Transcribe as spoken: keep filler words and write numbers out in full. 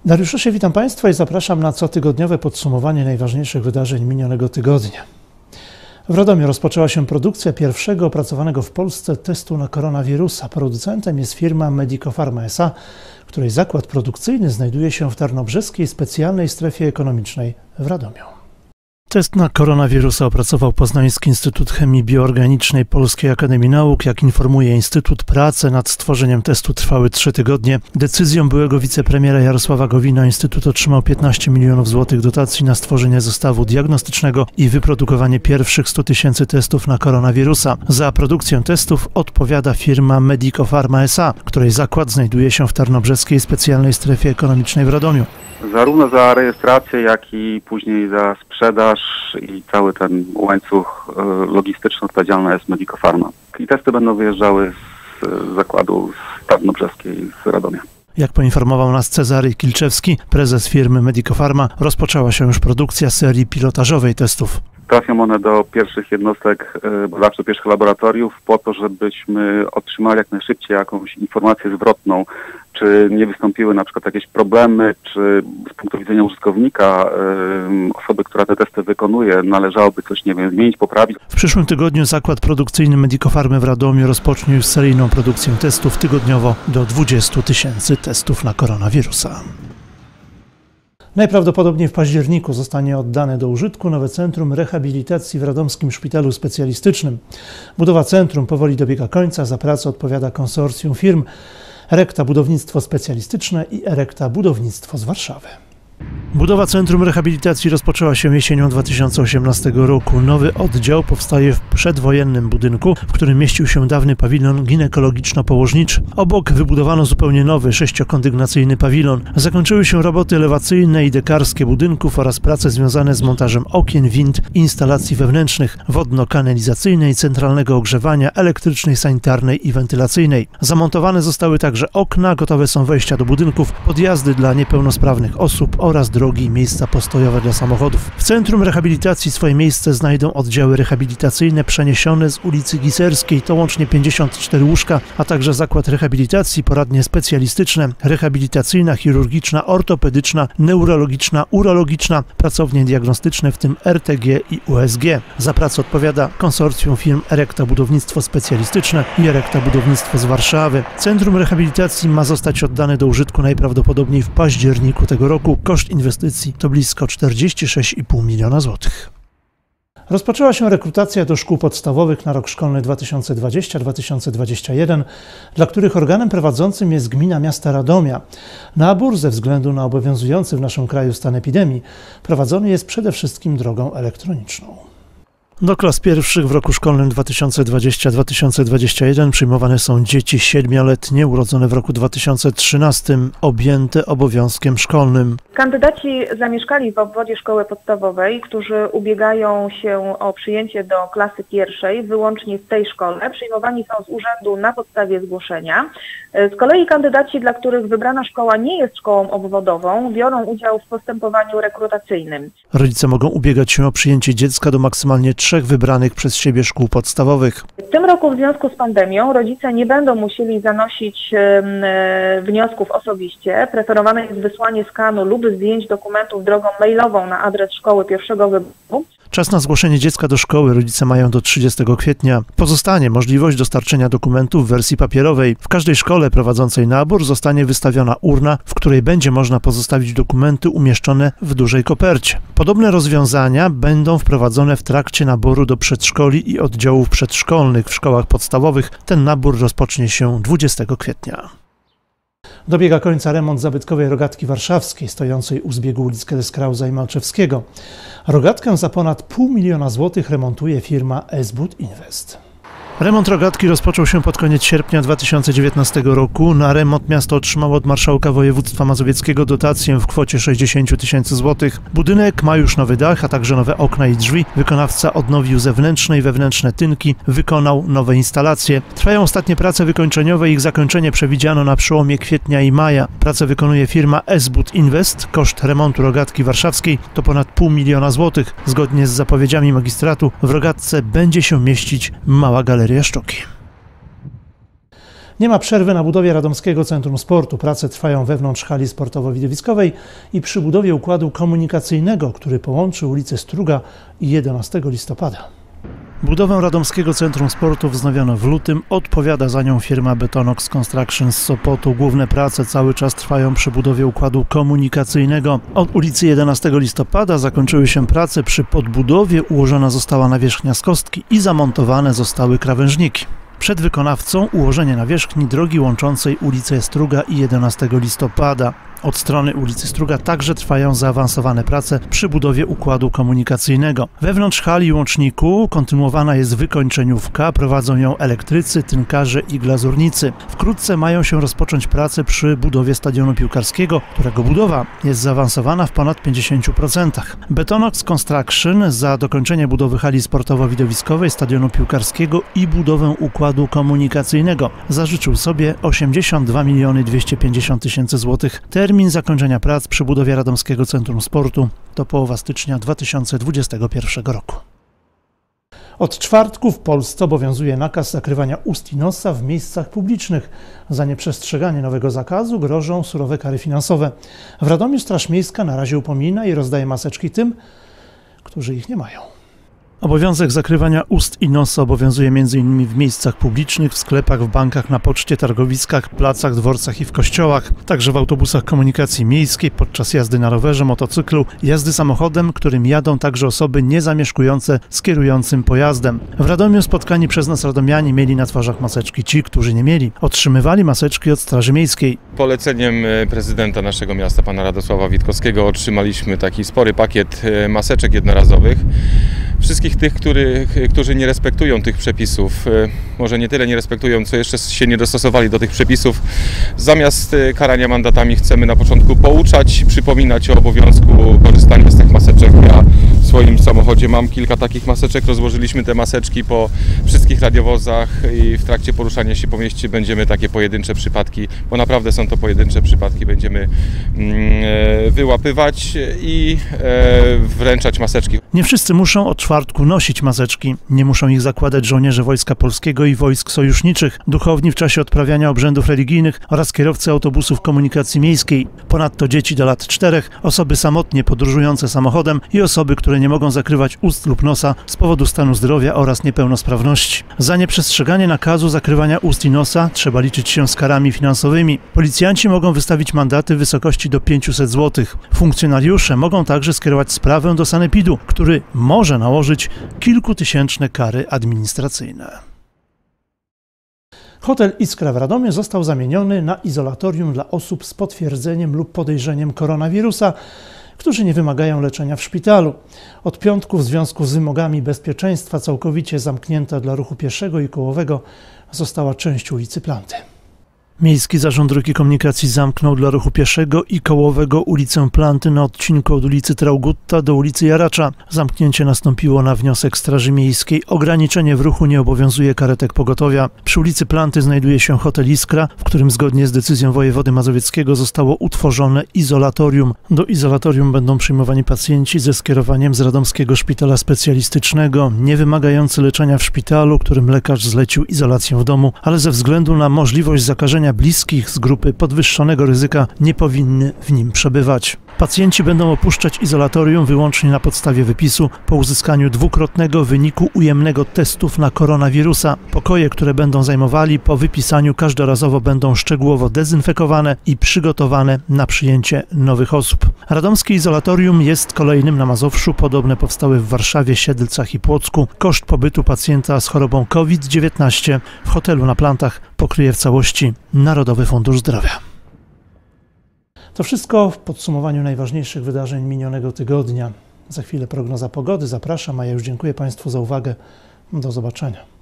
Dariusz Szysz, witam Państwa i zapraszam na cotygodniowe podsumowanie najważniejszych wydarzeń minionego tygodnia. W Radomiu rozpoczęła się produkcja pierwszego opracowanego w Polsce testu na koronawirusa. Producentem jest firma Medicofarma S A, której zakład produkcyjny znajduje się w Tarnobrzeskiej Specjalnej Strefie Ekonomicznej w Radomiu. Test na koronawirusa opracował Poznański Instytut Chemii Bioorganicznej Polskiej Akademii Nauk. Jak informuje Instytut, prace nad stworzeniem testu trwały trzy tygodnie. Decyzją byłego wicepremiera Jarosława Gowina Instytut otrzymał piętnaście milionów złotych dotacji na stworzenie zestawu diagnostycznego i wyprodukowanie pierwszych stu tysięcy testów na koronawirusa. Za produkcję testów odpowiada firma Medicofarma S A, której zakład znajduje się w Tarnobrzeskiej Specjalnej Strefie Ekonomicznej w Radomiu. Zarówno za rejestrację, jak i później za sprzedaż i cały ten łańcuch logistyczny odpowiedzialna jest Medicofarma. I testy będą wyjeżdżały z zakładu z Tarnobrzeskiej, z Radomia. Jak poinformował nas Cezary Kilczewski, prezes firmy Medicofarma, rozpoczęła się już produkcja serii pilotażowej testów. Trafią one do pierwszych jednostek badawczych, do pierwszych laboratoriów po to, żebyśmy otrzymali jak najszybciej jakąś informację zwrotną, czy nie wystąpiły na przykład jakieś problemy, czy z punktu widzenia użytkownika, osoby, która te testy wykonuje, należałoby coś, nie wiem, zmienić, poprawić. W przyszłym tygodniu zakład produkcyjny Medicofarmy w Radomiu rozpocznie już seryjną produkcję testów tygodniowo do dwudziestu tysięcy testów na koronawirusa. Najprawdopodobniej w październiku zostanie oddane do użytku nowe Centrum Rehabilitacji w Radomskim Szpitalu Specjalistycznym. Budowa centrum powoli dobiega końca. Za pracę odpowiada konsorcjum firm Erekta Budownictwo Specjalistyczne i Erekta Budownictwo z Warszawy. Budowa Centrum Rehabilitacji rozpoczęła się jesienią dwa tysiące osiemnastego roku. Nowy oddział powstaje w przedwojennym budynku, w którym mieścił się dawny pawilon ginekologiczno-położniczy. Obok wybudowano zupełnie nowy, sześciokondygnacyjny pawilon. Zakończyły się roboty elewacyjne i dekarskie budynków oraz prace związane z montażem okien, wind, instalacji wewnętrznych, wodno-kanalizacyjnej, centralnego ogrzewania, elektrycznej, sanitarnej i wentylacyjnej. Zamontowane zostały także okna, gotowe są wejścia do budynków, podjazdy dla niepełnosprawnych osób oraz drogi i miejsca postojowe dla samochodów. W Centrum Rehabilitacji swoje miejsce znajdą oddziały rehabilitacyjne przeniesione z ulicy Giserskiej, to łącznie pięćdziesiąt cztery łóżka, a także zakład rehabilitacji, poradnie specjalistyczne, rehabilitacyjna, chirurgiczna, ortopedyczna, neurologiczna, urologiczna, pracownie diagnostyczne, w tym R T G i U S G. Za pracę odpowiada konsorcjum firm Erekta Budownictwo Specjalistyczne i Erekta Budownictwo z Warszawy. Centrum Rehabilitacji ma zostać oddane do użytku najprawdopodobniej w październiku tego roku. Koszt inwestycji to blisko czterdzieści sześć i pół miliona złotych. Rozpoczęła się rekrutacja do szkół podstawowych na rok szkolny dwa tysiące dwudziesty do dwa tysiące dwudziestego pierwszego, dla których organem prowadzącym jest Gmina Miasta Radomia. Nabór ze względu na obowiązujący w naszym kraju stan epidemii prowadzony jest przede wszystkim drogą elektroniczną. Do klas pierwszych w roku szkolnym dwa tysiące dwudziestym do dwa tysiące dwudziestego pierwszego przyjmowane są dzieci siedmioletnie urodzone w roku dwa tysiące trzynastym, objęte obowiązkiem szkolnym. Kandydaci zamieszkali w obwodzie szkoły podstawowej, którzy ubiegają się o przyjęcie do klasy pierwszej wyłącznie w tej szkole, przyjmowani są z urzędu na podstawie zgłoszenia. Z kolei kandydaci, dla których wybrana szkoła nie jest szkołą obwodową, biorą udział w postępowaniu rekrutacyjnym. Rodzice mogą ubiegać się o przyjęcie dziecka do maksymalnie trzech wybranych przez siebie szkół podstawowych. W tym roku w związku z pandemią rodzice nie będą musieli zanosić e, wniosków osobiście. Preferowane jest wysłanie skanu lub zdjęć dokumentów drogą mailową na adres szkoły pierwszego wyboru. Czas na zgłoszenie dziecka do szkoły rodzice mają do trzydziestego kwietnia. Pozostanie możliwość dostarczenia dokumentów w wersji papierowej. W każdej szkole prowadzącej nabór zostanie wystawiona urna, w której będzie można pozostawić dokumenty umieszczone w dużej kopercie. Podobne rozwiązania będą wprowadzone w trakcie naboru do przedszkoli i oddziałów przedszkolnych w szkołach podstawowych. Ten nabór rozpocznie się dwudziestego kwietnia. Dobiega końca remont zabytkowej rogatki warszawskiej, stojącej u zbiegu ulic Kelleskrausa i Malczewskiego. Rogatkę za ponad pół miliona złotych remontuje firma S-But Invest. Remont rogatki rozpoczął się pod koniec sierpnia dwa tysiące dziewiętnastego roku. Na remont miasto otrzymało od marszałka województwa mazowieckiego dotację w kwocie sześćdziesiąt tysięcy złotych. Budynek ma już nowy dach, a także nowe okna i drzwi. Wykonawca odnowił zewnętrzne i wewnętrzne tynki, wykonał nowe instalacje. Trwają ostatnie prace wykończeniowe, ich zakończenie przewidziano na przełomie kwietnia i maja. Pracę wykonuje firma S-But Invest. Koszt remontu rogatki warszawskiej to ponad pół miliona złotych. Zgodnie z zapowiedziami magistratu w rogatce będzie się mieścić mała galeria sztuki. Nie ma przerwy na budowie Radomskiego Centrum Sportu. Prace trwają wewnątrz hali sportowo-widowiskowej i przy budowie układu komunikacyjnego, który połączy ulicę Struga i jedenastego listopada. Budowę Radomskiego Centrum Sportu wznowiono w lutym. Odpowiada za nią firma Betonox Construction z Sopotu. Główne prace cały czas trwają przy budowie układu komunikacyjnego. Od ulicy jedenastego listopada zakończyły się prace przy podbudowie. Ułożona została nawierzchnia z kostki i zamontowane zostały krawężniki. Przed wykonawcą ułożenie nawierzchni drogi łączącej ulicę Struga i jedenastego listopada. Od strony ulicy Struga także trwają zaawansowane prace przy budowie układu komunikacyjnego. Wewnątrz hali łączniku kontynuowana jest wykończeniówka, prowadzą ją elektrycy, tynkarze i glazurnicy. Wkrótce mają się rozpocząć prace przy budowie stadionu piłkarskiego, którego budowa jest zaawansowana w ponad pięćdziesięciu procentach. Betonox Construction za dokończenie budowy hali sportowo-widowiskowej, stadionu piłkarskiego i budowę układu komunikacyjnego zażyczył sobie osiemdziesiąt dwa miliony dwieście pięćdziesiąt tysięcy złotych. Termin zakończenia prac przy budowie Radomskiego Centrum Sportu to połowa stycznia dwa tysiące dwudziestego pierwszego roku. Od czwartku w Polsce obowiązuje nakaz zakrywania ust i nosa w miejscach publicznych. Za nieprzestrzeganie nowego zakazu grożą surowe kary finansowe. W Radomiu Straż Miejska na razie upomina i rozdaje maseczki tym, którzy ich nie mają. Obowiązek zakrywania ust i nosa obowiązuje między innymi w miejscach publicznych, w sklepach, w bankach, na poczcie, targowiskach, placach, dworcach i w kościołach. Także w autobusach komunikacji miejskiej, podczas jazdy na rowerze, motocyklu, jazdy samochodem, którym jadą także osoby niezamieszkujące z kierującym pojazdem. W Radomiu spotkani przez nas radomianie mieli na twarzach maseczki. Ci, którzy nie mieli, otrzymywali maseczki od Straży Miejskiej. Poleceniem prezydenta naszego miasta, pana Radosława Witkowskiego, otrzymaliśmy taki spory pakiet maseczek jednorazowych. Wszystkich tych, który, którzy nie respektują tych przepisów, może nie tyle nie respektują, co jeszcze się nie dostosowali do tych przepisów, zamiast karania mandatami chcemy na początku pouczać, przypominać o obowiązku korzystania z tych maseczek. Ja w swoim samochodzie mam kilka takich maseczek, rozłożyliśmy te maseczki po wszystkich radiowozach i w trakcie poruszania się po mieście będziemy takie pojedyncze przypadki, bo naprawdę są to pojedyncze przypadki, będziemy wyłapywać i wręczać maseczki. Nie wszyscy muszą od czwartku nosić maseczki. Nie muszą ich zakładać żołnierze Wojska Polskiego i wojsk sojuszniczych, duchowni w czasie odprawiania obrzędów religijnych oraz kierowcy autobusów komunikacji miejskiej. Ponadto dzieci do lat czterech, osoby samotnie podróżujące samochodem i osoby, które nie mogą zakrywać ust lub nosa z powodu stanu zdrowia oraz niepełnosprawności. Za nieprzestrzeganie nakazu zakrywania ust i nosa trzeba liczyć się z karami finansowymi. Policjanci mogą wystawić mandaty w wysokości do pięciuset złotych. Funkcjonariusze mogą także skierować sprawę do sanepidu, który może nałożyć kilkutysięczne kary administracyjne. Hotel Iskra w Radomiu został zamieniony na izolatorium dla osób z potwierdzeniem lub podejrzeniem koronawirusa, którzy nie wymagają leczenia w szpitalu. Od piątku w związku z wymogami bezpieczeństwa całkowicie zamknięta dla ruchu pieszego i kołowego została część ulicy Planty. Miejski Zarząd Dróg i Komunikacji zamknął dla ruchu pieszego i kołowego ulicę Planty na odcinku od ulicy Traugutta do ulicy Jaracza. Zamknięcie nastąpiło na wniosek Straży Miejskiej. Ograniczenie w ruchu nie obowiązuje karetek pogotowia. Przy ulicy Planty znajduje się hotel Iskra, w którym zgodnie z decyzją wojewody mazowieckiego zostało utworzone izolatorium. Do izolatorium będą przyjmowani pacjenci ze skierowaniem z Radomskiego Szpitala Specjalistycznego, nie wymagający leczenia w szpitalu, którym lekarz zlecił izolację w domu, ale ze względu na możliwość zakażenia bliskich z grupy podwyższonego ryzyka nie powinny w nim przebywać. Pacjenci będą opuszczać izolatorium wyłącznie na podstawie wypisu po uzyskaniu dwukrotnego wyniku ujemnego testów na koronawirusa. Pokoje, które będą zajmowali po wypisaniu, każdorazowo będą szczegółowo dezynfekowane i przygotowane na przyjęcie nowych osób. Radomskie izolatorium jest kolejnym na Mazowszu. Podobne powstały w Warszawie, Siedlcach i Płocku. Koszt pobytu pacjenta z chorobą COVID dziewiętnaście w hotelu na Plantach pokryje w całości Narodowy Fundusz Zdrowia. To wszystko w podsumowaniu najważniejszych wydarzeń minionego tygodnia. Za chwilę prognoza pogody. Zapraszam, a ja już dziękuję Państwu za uwagę. Do zobaczenia.